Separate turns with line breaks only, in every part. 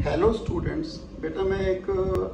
Hello students, बेटा मैं एक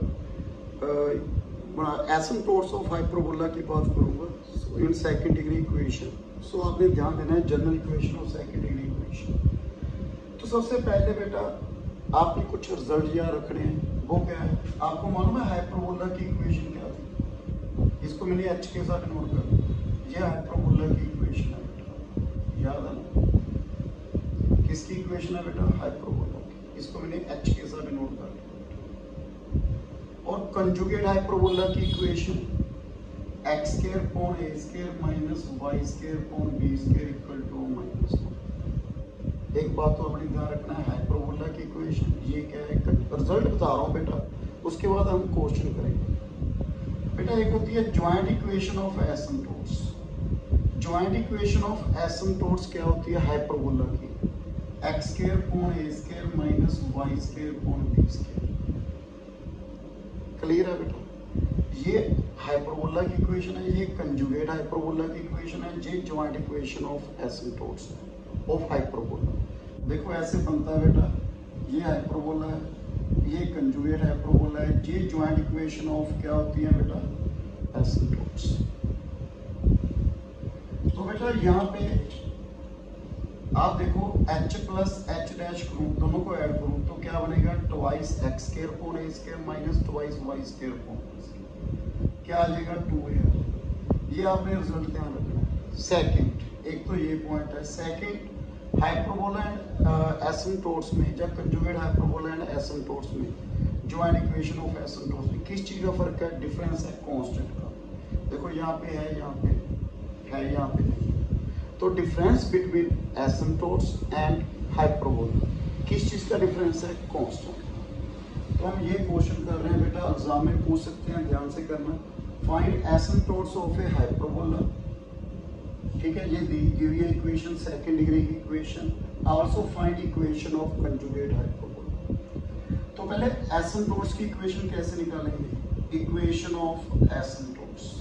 एसिम्पटोट्स ऑफ हाइपरबोला की बात करूंगा in second degree equation. So आपने ध्यान देना है जनरल इक्वेशन और सेकंड डिग्री इक्वेशन। तो सबसे पहले बेटा आपने कुछ रिजल्ट याद रखने हैं। वो क्या है, आपको मालूम है हाइपरबोला की इक्वेशन क्या थी? इसको मैंने एच के साथ नोट कर दिया। ये हाइपरबोला की इक्वेशन है बेटा, याद है ना? किसकी इक्वेशन है बेटा? हाइपरबोला। इसको मैंने एच के साथ नोट कर लिया। और कंजुगेट हाइपरबोला की equation x square upon a square minus y square upon b square equal to -1। एक बात तो अपने ध्यान रखना है, हाइपरबोला की इक्वेशन ये क्या है, रिजल्ट बता रहा हूँ बेटा, उसके बाद हम क्वेश्चन करेंगे। बेटा एक होती है joint equation of asymptotes. Joint equation of asymptotes क्या होती है हाइपरबोला की? X square upon a square minus y square upon b square. Clear है बेटा? ये हाइपरबोला की इक्वेशन है, ये कंजुगेट हाइपरबोला की इक्वेशन है, ये joint equation of asymptotes of hyperbola. देखो ऐसे बनता है बेटा, ये हाइपरबोला है, ये कंजुगेट हाइपरबोला है, ये ज्वाइंट इक्वेशन ऑफ क्या होती है बेटा? एसिम्पटोट्स। तो बेटा यहाँ पे आप देखो h प्लस एच डैश करूँ, दोनों को ऐड करूँ तो क्या बनेगा? Twice x square upon a square minus twice y square upon क्या आ जाएगा? 2a। ये आपने रिजल्ट ध्यान रखना है। सेकंड, एक तो ये पॉइंट है। सेकंड, हाइपरबोला एंड एसिम्पटोट्स में, जब कंजुगेट हाइपरबोला एंड एसिम्पटोट्स में, ज्वाइंट इक्वेशन ऑफ एसिम्पटोट्स में किस चीज का फर्क है? डिफरेंस है कांस्टेंट का। देखो यहाँ पे है, यहाँ पे है, यहाँ पे नहीं। तो difference between asymptotes and hyperbola किस चीज का डिफरेंस है? कांस्टेंट। तो हम ये क्वेश्चन कर रहे हैं बेटा, एग्जाम में पूछ सकते हैं, ध्यान से करना। Find asymptotes of a hyperbola. ठीक है, ये दी हुई है इक्वेशन, सेकंड डिग्री की equation. Also find equation of conjugate hyperbola. तो पहले एसिम्पटोट्स की इक्वेशन कैसे निकालेंगे? Equation of asymptotes.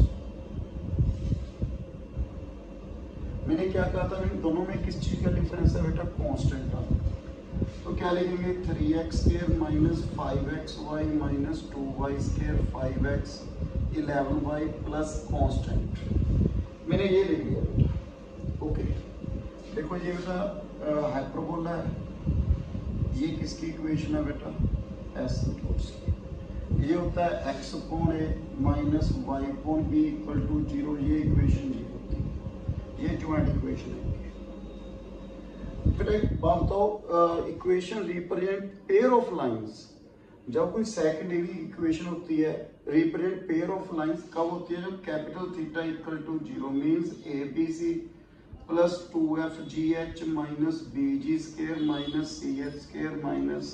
मैंने क्या कहा था, इन दोनों में किस चीज का डिफरेंस है बेटा? कांस्टेंट का। तो क्या लिखेंगे? 3x square minus 5xy minus 2y square 5x 11y plus constant. मैंने ये लिख लिया बेटा। ओके, देखो ये बेटा हाइपरबोला है, ये किसकी इक्वेशन है बेटा? एसिम्पटोट्स की। ये होता है x upon a minus y upon b equal to 0। ये इक्वेशन जी होती है, ये ज्वाइंट इक्वेशन है। फिर एक बात बताओ, equation represent pair of lines. जब कोई सेकंड डिग्री इक्वेशन होती है, रिप्रेजेंट पेयर ऑफ लाइंस कब होती है? जब capital theta equal to 0 means ABC plus 2FGH minus BG square minus CH square minus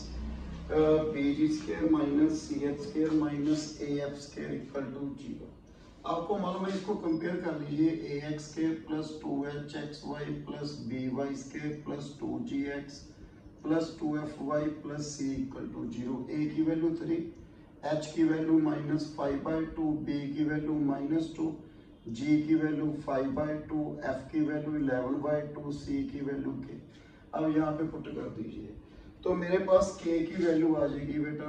BG square minus CH square minus AF square equal to 0। आपको मालूम है, इसको कंपेयर कर लीजिए। ax square plus 2hxy plus by square plus 2gx plus 2fy plus c equal to 0। a की value 3, h की value -5/2, b की value -2, g की वैल्यू 5/2, f की वैल्यू 11/2, c की वैल्यू k। अब यहाँ पे पुट कर दीजिए तो मेरे पास k की वैल्यू आ जाएगी बेटा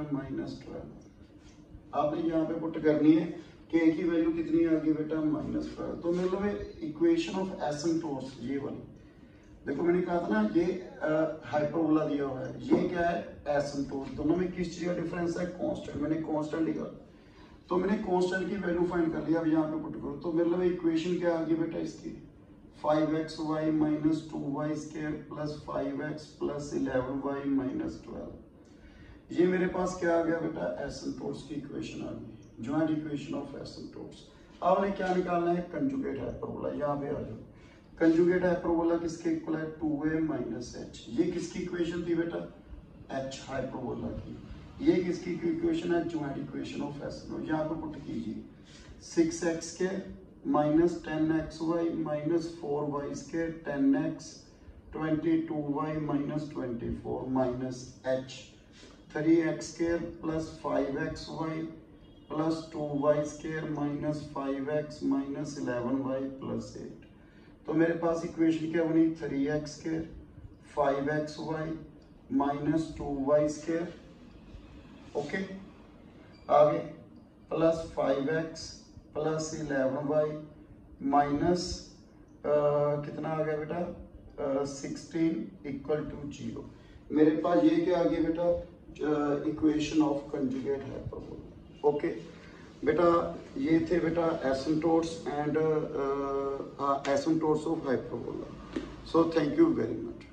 -12। आपने यहाँ पे पुट करनी है, k की वैल्यू कितनी आ गई बेटा? -12। तो मतलब इक्वेशन ऑफ एसिम्पटोट्स ये वाली, देखो मैंने कहा था ना ये हाइपरबोला दिया हुआ है, ये क्या है? एसिम्पटोट। दोनों में किस चीज का डिफरेंस है? कांस्टेंट। मैंने कांस्टेंट लिखा, तो मैंने कांस्टेंट की वैल्यू फाइंड कर लिया। अब यहाँ पे पुट करो तो मतलब इक्वेशन क्या आ गई बेटा इसकी? 5xy minus 2y square plus 5x plus 11y minus 12। ये मेरे पास क्या आ गया बेटा? एसिम्पटोट्स की इक्वेशन आ गई, ज्वाइंट इक्वेशन ऑफ एसिम्पटोट्स। अब हमें क्या निकालना है? Conjugate hyperbola. यहाँ पे आ जाओ, कंजुगेट हाइपरबोला किसके इक्वल है? 2a minus h। ये किसकी इक्वेशन थी बेटा? h हाइपरबोला की। ये किसकी इक्वेशन है? Joint equation of asymptotes. यहाँ पे पुट कीजिए 6x के minus 10xy minus 4y square 10x 22y minus 24 minus h 3x square plus 5xy plus 2y square minus 5x minus 11y plus 8। तो मेरे पास इक्वेशन क्या बनी? 3x square 5xy minus 2y square okay आगे plus 5x plus 11y minus कितना आ गया बेटा 16 इक्वल टू 0। मेरे पास ये क्या आ गया बेटा equation of conjugate hyperbola. Okay बेटा ये थे बेटा asymptotes and asymptotes of hyperbola. So thank you very much.